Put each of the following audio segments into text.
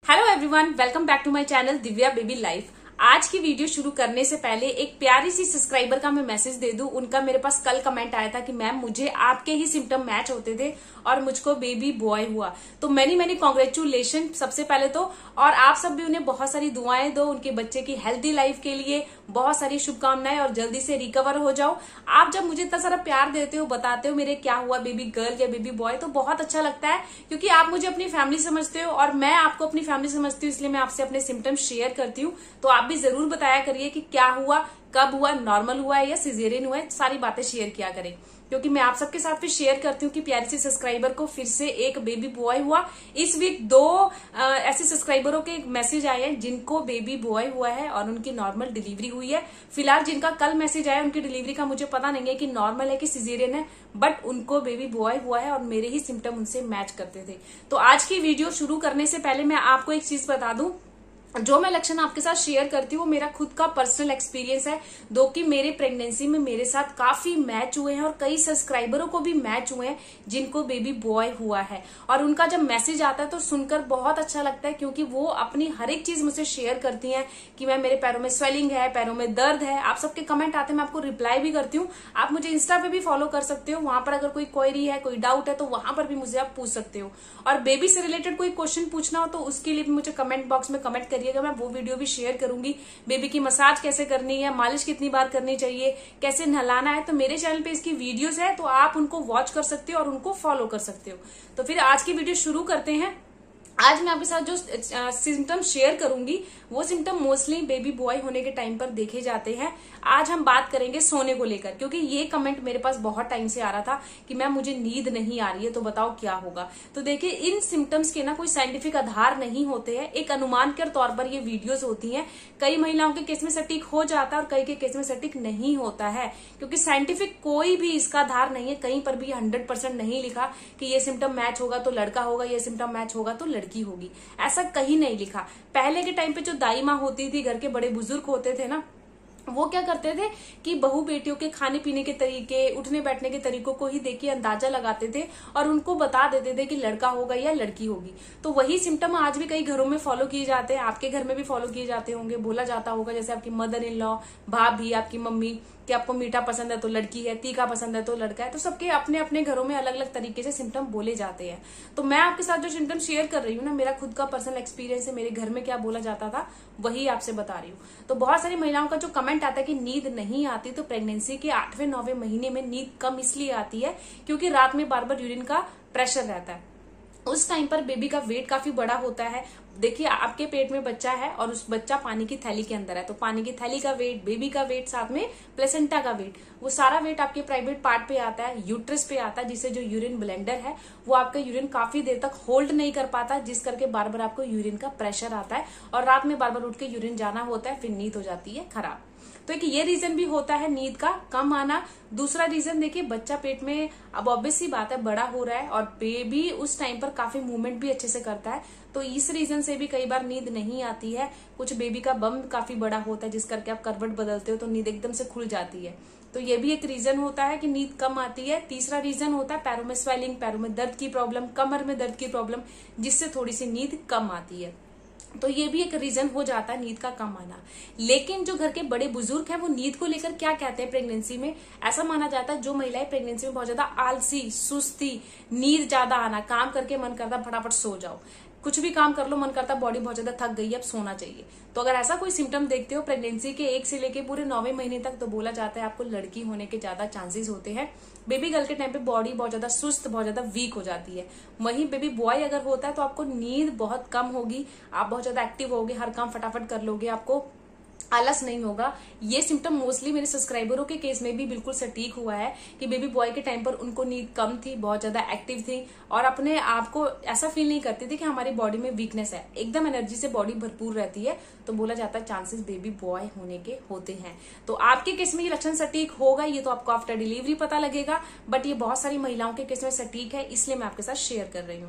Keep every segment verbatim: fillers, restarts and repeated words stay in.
Hello everyone, welcome back to my channel Divya baby life. आज की video शुरू करने से पहले एक प्यारी सी सब्सक्राइबर का मैं मैसेज दे दूं। उनका मेरे पास कल कमेंट आया था कि मैम मुझे आपके ही सिम्टम मैच होते थे और मुझको बेबी बॉय हुआ। तो मैनी मैनी कॉन्ग्रेचुलेशन सबसे पहले तो। और आप सब भी उन्हें बहुत सारी दुआएं दो उनके बच्चे की हेल्थी लाइफ के लिए, बहुत सारी शुभकामनाएं और जल्दी से रिकवर हो जाओ। आप जब मुझे इतना सारा प्यार देते हो, बताते हो मेरे क्या हुआ, बेबी गर्ल या बेबी बॉय, तो बहुत अच्छा लगता है क्योंकि आप मुझे अपनी फैमिली समझते हो और मैं आपको अपनी फैमिली समझती हूँ। इसलिए मैं आपसे अपने सिम्टम्स शेयर करती हूँ। तो आप भी जरूर बताया करिए कि क्या हुआ, कब हुआ, नॉर्मल हुआ है या सिजेरियन हुआ है, सारी बातें शेयर किया करें क्योंकि मैं आप सबके साथ फिर शेयर करती हूँ कि प्यारी सी सब्सक्राइबर को फिर से एक बेबी बॉय हुआ। इस वीक दो आ, ऐसे सब्सक्राइबरों के मैसेज आए हैं जिनको बेबी बॉय हुआ है और उनकी नॉर्मल डिलीवरी हुई है। फिलहाल जिनका कल मैसेज आया उनकी डिलीवरी का मुझे पता नहीं है कि नॉर्मल है कि सिजेरियन है, बट उनको बेबी बॉय हुआ है और मेरे ही सिम्टम उनसे मैच करते थे। तो आज की वीडियो शुरू करने से पहले मैं आपको एक चीज बता दूं, जो मैं लक्षण आपके साथ शेयर करती हूँ वो मेरा खुद का पर्सनल एक्सपीरियंस है। दो कि मेरे प्रेगनेंसी में मेरे साथ काफी मैच हुए हैं और कई सब्सक्राइबरों को भी मैच हुए हैं जिनको बेबी बॉय हुआ है। और उनका जब मैसेज आता है तो सुनकर बहुत अच्छा लगता है क्योंकि वो अपनी हर एक चीज मुझसे शेयर करती हैं कि मैं मेरे पैरों में स्वेलिंग है, पैरों में दर्द है। आप सबके कमेंट आते हैं, मैं आपको रिप्लाई भी करती हूँ। आप मुझे इंस्टा पे भी फॉलो कर सकते हो, वहां पर अगर कोई क्वेरी है, कोई डाउट है तो वहां पर भी मुझे आप पूछ सकते हो। और बेबी से रिलेटेड कोई क्वेश्चन पूछना हो तो उसके लिए भी मुझे कमेंट बॉक्स में कमेंट करिएगा, मैं वो वीडियो भी शेयर करूंगी। बेबी की मसाज कैसे करनी है, मालिश कितनी बार करनी चाहिए, कैसे नहलाना है, तो मेरे चैनल पे इसकी वीडियोस है तो आप उनको वॉच कर सकते हो और उनको फॉलो कर सकते हो। तो फिर आज की वीडियो शुरू करते हैं। आज मैं आपके साथ जो सिम्टम शेयर करूंगी वो सिम्टम मोस्टली बेबी बॉय होने के टाइम पर देखे जाते हैं। आज हम बात करेंगे सोने को लेकर क्योंकि ये कमेंट मेरे पास बहुत टाइम से आ रहा था कि मैम मुझे नींद नहीं आ रही है तो बताओ क्या होगा। तो देखिए, इन सिम्टम्स के ना कोई साइंटिफिक आधार नहीं होते हैं, एक अनुमान के तौर पर ये वीडियोस होती हैं। कई महिलाओं के केस में सटीक हो जाता है और कई के केस में सटीक नहीं होता है क्योंकि साइंटिफिक कोई भी इसका आधार नहीं है। कहीं पर भी हंड्रेड परसेंट नहीं लिखा कि ये सिम्टम मैच होगा तो लड़का होगा, ये सिम्टम मैच होगा तो लड़की होगी, ऐसा कहीं नहीं लिखा। पहले के टाइम पे जो दाई माँ होती थी, घर के बड़े बुजुर्ग होते थे ना, वो क्या करते थे कि बहू बेटियों के खाने पीने के तरीके, उठने बैठने के तरीकों को ही देखिए अंदाजा लगाते थे और उनको बता देते थे कि लड़का होगा या लड़की होगी। तो वही सिम्टम आज भी कई घरों में फॉलो किए जाते हैं, आपके घर में भी फॉलो किए जाते होंगे। बोला जाता होगा जैसे आपकी मदर इन लॉ, भाभी, आपकी मम्मी कि आपको मीठा पसंद है तो लड़की है, तीखा पसंद है तो लड़का है। तो सबके अपने अपने घरों में अलग अलग तरीके से सिम्टम बोले जाते हैं। तो मैं आपके साथ जो सिम्टम शेयर कर रही हूँ ना, मेरा खुद का पर्सनल एक्सपीरियंस है, मेरे घर में क्या बोला जाता था वही आपसे बता रही हूँ। तो बहुत सारी महिलाओं का जो कमेंट आता है कि नींद नहीं आती, तो प्रेगनेंसी के आठवें नौवें महीने में नींद कम इसलिए आती है क्योंकि रात में बार बार यूरिन का प्रेशर रहता है। उस टाइम पर बेबी का वेट काफी बड़ा होता है। देखिए, आपके पेट में बच्चा है और उस बच्चा पानी की थैली के अंदर है, तो पानी की थैली का वेट, बेबी का वेट, साथ में प्लेसेंटा का वेट, वो सारा वेट आपके प्राइवेट पार्ट पे आता है, यूट्रस पे आता है, जिससे जो यूरिन ब्लेंडर है वो आपका यूरिन काफी देर तक होल्ड नहीं कर पाता, जिस करके बार बार आपको यूरिन का प्रेशर आता है और रात में बार बार उठ के यूरिन जाना होता है, फिर नींद हो जाती है खराब। तो एक ये रीजन भी होता है नींद का कम आना। दूसरा रीजन देखिए, बच्चा पेट में, अब ऑब्वियस सी बात है, बड़ा हो रहा है और बेबी उस टाइम पर काफी मूवमेंट भी अच्छे से करता है, तो इस रीजन से भी कई बार नींद नहीं आती है। कुछ बेबी का बम काफी बड़ा होता है जिस करके आप करवट बदलते हो तो नींद एकदम से खुल जाती है, तो ये भी एक रीजन होता है कि नींद कम आती है। तीसरा रीजन होता है पैरों में स्वेलिंग, पैरों में दर्द की प्रॉब्लम, कमर में दर्द की प्रॉब्लम, जिससे थोड़ी सी नींद कम आती है। तो ये भी एक रीजन हो जाता है नींद का कम आना। लेकिन जो घर के बड़े बुजुर्ग हैं वो नींद को लेकर क्या कहते हैं प्रेगनेंसी में, ऐसा माना जाता है जो महिलाएं प्रेगनेंसी में बहुत ज्यादा आलसी, सुस्ती, नींद ज्यादा आना, काम करके मन करता फटाफट सो जाओ, कुछ भी काम कर लो मन करता बॉडी बहुत ज्यादा थक गई है अब सोना चाहिए, तो अगर ऐसा कोई सिम्टम देखते हो प्रेगनेंसी के एक से लेके पूरे नौवें महीने तक, तो बोला जाता है आपको लड़की होने के ज्यादा चांसेस होते हैं। बेबी गर्ल के टाइम पे बॉडी बहुत ज्यादा सुस्त, बहुत ज्यादा वीक हो जाती है। वहीं बेबी बॉय अगर होता है तो आपको नींद बहुत कम होगी, आप बहुत ज्यादा एक्टिव होगे, हर काम फटाफट कर लोगे, आपको आलस नहीं होगा। ये सिम्टम मोस्टली मेरे सब्सक्राइबरों के केस में भी बिल्कुल सटीक हुआ है कि बेबी बॉय के टाइम पर उनको नींद कम थी, बहुत ज्यादा एक्टिव थी और अपने आप को ऐसा फील नहीं करती थी कि हमारी बॉडी में वीकनेस है, एकदम एनर्जी से बॉडी भरपूर रहती है। तो बोला जाता है चांसेस बेबी बॉय होने के होते हैं। तो आपके केस में ये लक्षण सटीक होगा, ये तो आपको आफ्टर डिलीवरी पता लगेगा, बट ये बहुत सारी महिलाओं के केस में सटीक है, इसलिए मैं आपके साथ शेयर कर रही हूँ।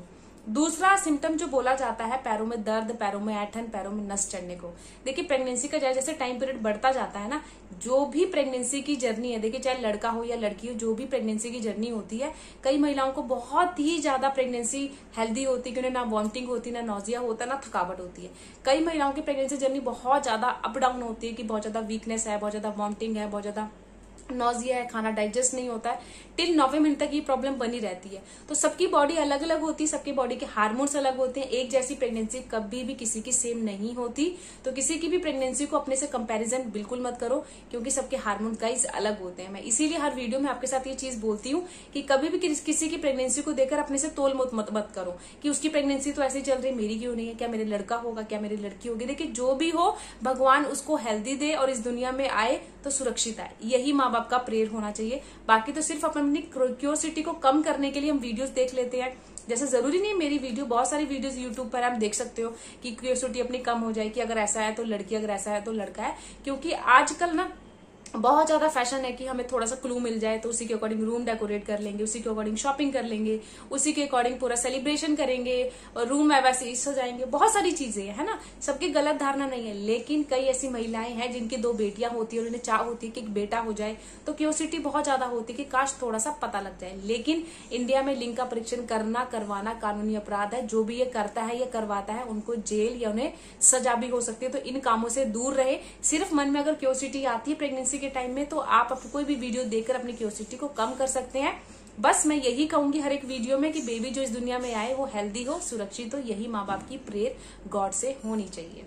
दूसरा सिम्टम जो बोला जाता है पैरों में दर्द, पैरों में ऐंठन, पैरों में नस चढ़ने को। देखिए प्रेगनेंसी का जैसे टाइम पीरियड बढ़ता जाता है ना, जो भी प्रेगनेंसी की जर्नी है, देखिए चाहे लड़का हो या लड़की हो, जो भी प्रेगनेंसी की जर्नी होती है, कई महिलाओं को बहुत ही ज्यादा प्रेगनेंसी हेल्दी होती है कि उन्हें ना वॉमिटिंग होती, ना नोजिया होता, ना थकावट होती है। कई महिलाओं की प्रेगनेंसी जर्नी बहुत ज्यादा अप डाउन होती है कि बहुत ज्यादा वीकनेस है, बहुत ज्यादा वॉमिटिंग है, बहुत ज्यादा नोजिया है, खाना डाइजेस्ट नहीं होता है, टिल नौवे मिनट तक ये प्रॉब्लम बनी रहती है। तो सबकी बॉडी अलग अलग होती है, सबकी बॉडी के हार्मोन्स अलग होते हैं। एक जैसी प्रेगनेंसी कभी भी किसी की सेम नहीं होती। तो किसी की भी प्रेगनेंसी को अपने से कंपैरिजन बिल्कुल मत करो, क्योंकि सबके हार्मोन गाइस अलग होते हैं। मैं इसीलिए हर वीडियो में आपके साथ ये चीज बोलती हूँ कि कभी भी किसी की प्रेगनेंसी को देखकर अपने से तोल मत मत, मत करो कि उसकी प्रेगनेंसी तो ऐसे चल रही, मेरी क्यों नहीं है, क्या मेरे लड़का होगा, क्या मेरी लड़की होगी। देखिए जो भी हो, भगवान उसको हेल्दी दे और इस दुनिया में आए तो सुरक्षित आए, यही माँ बाप का प्रेयर होना चाहिए। बाकी तो सिर्फ अपनी क्यूरियोसिटी को कम करने के लिए हम वीडियोस देख लेते हैं। जैसे जरूरी नहीं मेरी वीडियो, बहुत सारी वीडियोस यूट्यूब पर आप देख सकते हो कि क्यूरियोसिटी अपनी कम हो जाए कि अगर ऐसा है तो लड़की, अगर ऐसा है तो लड़का है। क्योंकि आजकल ना बहुत ज्यादा फैशन है कि हमें थोड़ा सा क्लू मिल जाए तो उसी के अकॉर्डिंग रूम डेकोरेट कर लेंगे, उसी के अकॉर्डिंग शॉपिंग कर लेंगे, उसी के अकॉर्डिंग पूरा सेलिब्रेशन करेंगे और रूम है वैसे सजाएंगे। बहुत सारी चीजें है ना, सबकी गलत धारणा नहीं है। लेकिन कई ऐसी महिलाएं हैं जिनकी दो बेटियां होती है और उन्हें चाह होती है कि एक बेटा हो जाए, तो क्यूरियोसिटी बहुत ज्यादा होती है कि काश थोड़ा सा पता लग जाए। लेकिन इंडिया में लिंग का परीक्षण करना, करवाना कानूनी अपराध है। जो भी ये करता है, ये करवाता है, उनको जेल या उन्हें सजा भी हो सकती है। तो इन कामों से दूर रहे। सिर्फ मन में अगर क्यूरियोसिटी आती है प्रेगनेंसी के टाइम में, तो आप कोई भी वीडियो देखकर अपनी क्यूरियोसिटी को कम कर सकते हैं। बस मैं यही कहूंगी हर एक वीडियो में कि बेबी जो इस दुनिया में आए वो हेल्दी हो, सुरक्षित हो। यही माँ बाप की प्रेयर गॉड से होनी चाहिए।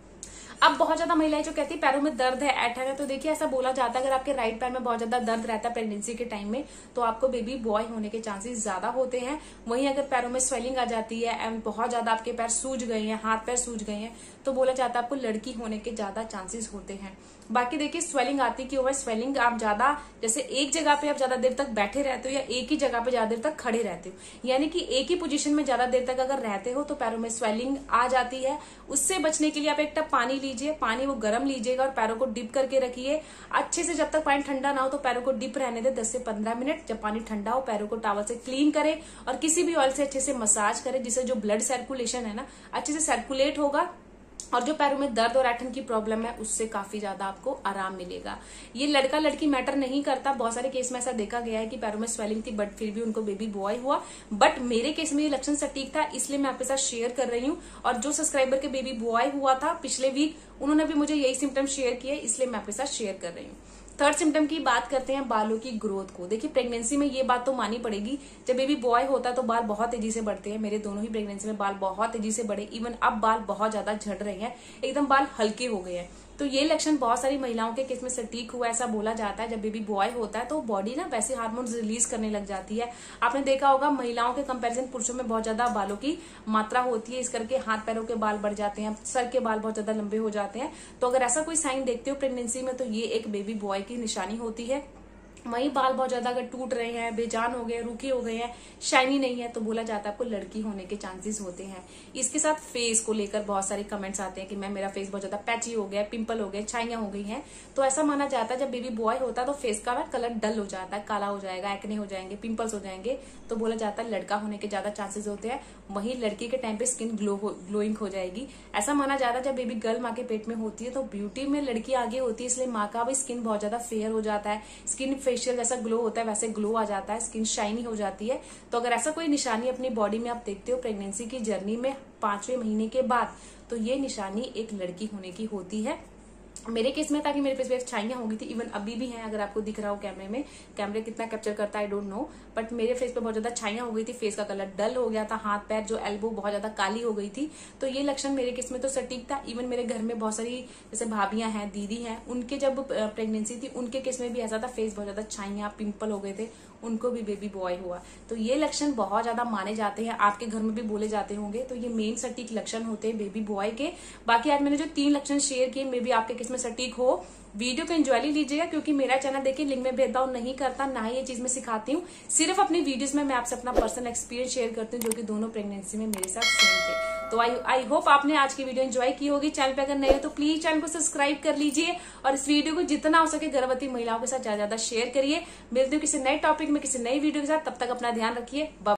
अब बहुत ज्यादा महिलाएं जो कहती है पैरों में दर्द है, ऐंठन है, तो देखिए ऐसा बोला जाता है अगर आपके राइट पैर में बहुत ज्यादा दर्द रहता है प्रेगनेंसी के टाइम में, तो आपको बेबी बॉय होने के चांसेस ज्यादा होते हैं। वहीं अगर पैरों में स्वेलिंग आ जाती है एंड बहुत ज्यादा आपके पैर सूज गए हैं, हाथ पैर सूज गए हैं, तो बोला जाता है आपको लड़की होने के ज्यादा चांसेस होते हैं। बाकी देखिए स्वेलिंग आती क्यों है, स्वेलिंग आप ज्यादा जैसे एक जगह पे आप ज्यादा देर तक बैठे रहते हो या एक ही जगह पे ज्यादा देर तक खड़े रहते हो, यानी कि एक ही पोजीशन में ज्यादा देर तक अगर रहते हो तो पैरों में स्वेलिंग आ जाती है। उससे बचने के लिए आप एक टप पानी लीजिए, पानी वो गर्म लीजिएगा और पैरों को डिप करके रखिए अच्छे से। जब तक पानी ठंडा ना हो तो पैरों को डिप रहने दे दस से पंद्रह मिनट। जब पानी ठंडा हो पैरों को टॉवल से क्लीन करें और किसी भी ऑयल से अच्छे से मसाज करें, जिससे जो ब्लड सर्कुलेशन है ना अच्छे से सर्कुलेट होगा और जो पैरों में दर्द और ऐंठन की प्रॉब्लम है उससे काफी ज्यादा आपको आराम मिलेगा। ये लड़का लड़की मैटर नहीं करता। बहुत सारे केस में ऐसा देखा गया है कि पैरों में स्वेलिंग थी बट फिर भी उनको बेबी बॉय हुआ। बट मेरे केस में ये लक्षण सटीक था, इसलिए मैं आपके साथ शेयर कर रही हूँ। और जो सब्सक्राइबर के बेबी बॉय हुआ था पिछले वीक, उन्होंने भी मुझे यही सिम्टम शेयर किए, इसलिए मैं आपके साथ शेयर कर रही हूँ। थर्ड सिम्टम की बात करते हैं बालों की ग्रोथ को। देखिए प्रेगनेंसी में ये बात तो मानी पड़ेगी, जब बेबी बॉय होता है तो बाल बहुत तेजी से बढ़ते हैं। मेरे दोनों ही प्रेगनेंसी में बाल बहुत तेजी से बढ़े, इवन अब बाल बहुत ज्यादा झड़ रहे हैं, एकदम बाल हल्के हो गए हैं। तो ये लक्षण बहुत सारी महिलाओं के केस में सटीक हुआ। ऐसा बोला जाता है जब बेबी बॉय होता है तो बॉडी ना वैसे हार्मोन्स रिलीज करने लग जाती है। आपने देखा होगा महिलाओं के कंपैरिजन पुरुषों में बहुत ज्यादा बालों की मात्रा होती है, इस करके हाथ पैरों के बाल बढ़ जाते हैं, सर के बाल बहुत ज्यादा लंबे हो जाते हैं। तो अगर ऐसा कोई साइन देखते हो प्रेगनेंसी में तो ये एक बेबी बॉय की निशानी होती है। वहीं बाल बहुत ज्यादा अगर टूट रहे हैं, बेजान हो गए, रूखे हो गए हैं, शाइनी नहीं है, तो बोला जाता है आपको लड़की होने के चांसेस होते हैं। इसके साथ फेस को लेकर बहुत सारे कमेंट्स आते हैं कि मैं मेरा फेस बहुत ज्यादा पैची हो गया, पिंपल हो गए, छाइयां हो गई हैं। तो ऐसा माना जाता है जब बेबी बॉय होता है तो फेस का कलर डल हो जाता है, काला हो जाएगा, एक्ने हो जाएंगे, पिंपल्स हो जाएंगे, तो बोला जाता है लड़का होने के ज्यादा चांसेस होते हैं। वहीं लड़की के टाइम पे स्किन ग्लो ग्लोइंग हो जाएगी। ऐसा माना जाता है जब बेबी गर्ल माँ के पेट में होती है तो ब्यूटी में लड़की आगे होती है, इसलिए माँ का भी स्किन बहुत ज्यादा फेयर हो जाता है, स्किन फेशियल जैसा ग्लो होता है वैसे ग्लो आ जाता है, स्किन शाइनी हो जाती है। तो अगर ऐसा कोई निशानी अपनी बॉडी में आप देखते हो प्रेगनेंसी की जर्नी में पांचवें महीने के बाद, तो ये निशानी एक लड़की होने की होती है। मेरे केस में था कि मेरे फेस पे छाइयां हो गई थी, इवन अभी भी हैं, अगर आपको दिख रहा हो कैमरे में, कैमरे कितना कैप्चर करता है आई डोंट नो, बट मेरे फेस पे बहुत ज्यादा छाइयां हो गई थी, फेस का कलर डल हो गया था, हाथ पैर जो एल्बो बहुत ज्यादा काली हो गई थी। तो ये लक्षण मेरे केस में तो सटीक था। इवन मेरे घर में बहुत सारी जैसे भाभियां हैं, दीदी हैं, उनके जब प्रेगनेंसी थी उनके केस में भी ऐसा था, फेस बहुत ज्यादा छाइयां पिंपल हो गए थे, उनको भी बेबी बॉय हुआ। तो ये लक्षण बहुत ज्यादा माने जाते हैं, आपके घर में भी बोले जाते होंगे। तो ये मेन सटीक लक्षण होते हैं बेबी बॉय के। बाकी आज मैंने जो तीन लक्षण शेयर किए मे बी आपके केस में सटीक हो। वीडियो को एंजॉय लीजिएगा, क्योंकि मेरा चैनल देखिए लिंग में भेदभाव नहीं करता, ना ही ये चीज मैं सिखाती हूँ। सिर्फ अपनी वीडियोस में मैं आपसे अपना पर्सनल एक्सपीरियंस शेयर करती हूँ, जो कि दोनों प्रेगनेंसी में मेरे साथ सेम थे। तो आई आई होप आपने आज की वीडियो एंजॉय की होगी। चैनल पे अगर नए हो तो प्लीज चैनल को सब्सक्राइब कर लीजिए और इस वीडियो को जितना हो सके गर्भवती महिलाओं के साथ ज्यादा ज्यादा शेयर करिए। मिलती हूँ किसी नए टॉपिक में किसी नई वीडियो के साथ, तब तक अपना ध्यान रखिए।